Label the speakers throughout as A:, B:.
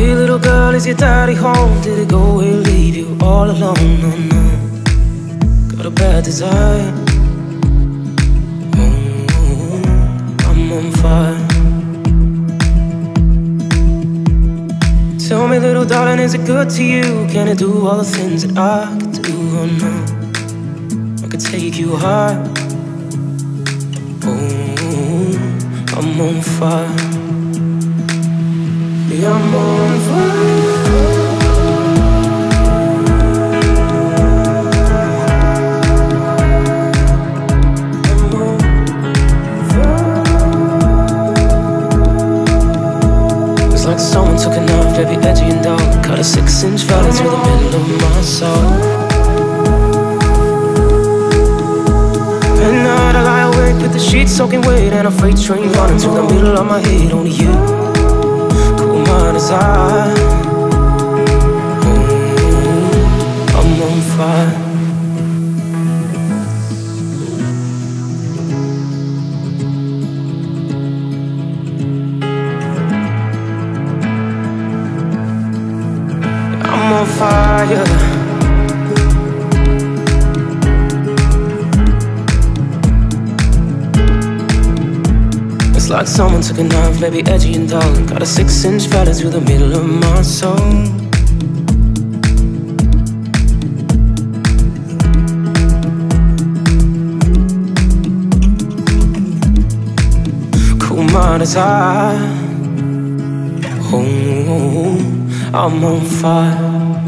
A: Hey little girl, is your daddy home? Did he go away and leave you all alone? No, no, got a bad desire. I'm on fire. Tell me little darling, is it good to you? Can it do all the things that I could do? Oh no, I could take you high. Oh, I'm on fire. Yeah, I'm on fire. Like someone took a knife, very edgy and dull, cut a 6-inch valley through the middle of my soul. At night I lie awake with the sheets soaking wet and a freight train running through the middle of my head. Only you, cool mind as I. I'm on fire. I'm on fire. It's like someone took a knife, very edgy and dull, and got a 6-inch valley through the middle of my soul. Cool mind as I. I'm on fire.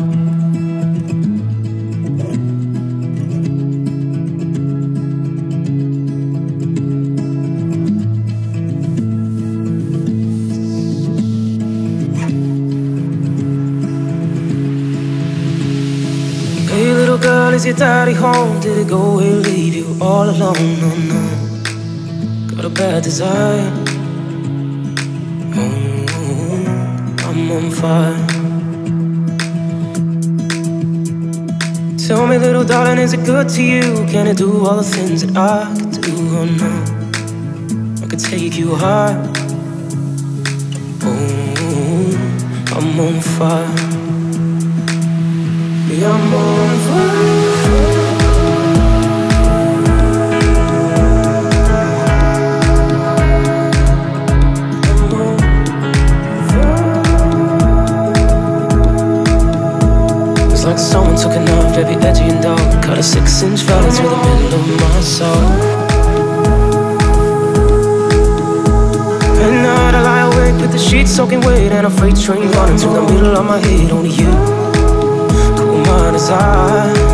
A: Hey little girl, is your daddy home? Did he go away and leave you all alone? No, no, got a bad desire. I'm on fire. Tell me little darling, is it good to you? Can it do all the things that I could do? Oh no, I could take you high. Oh, I'm on fire. Yeah, I'm on fire. Like someone took a knife, very edgy and dull, cut a 6-inch valley through the middle of my soul. At night I lie awake with the sheets soaking wet and a freight train running through the middle of my head. Only you, cool mind as I.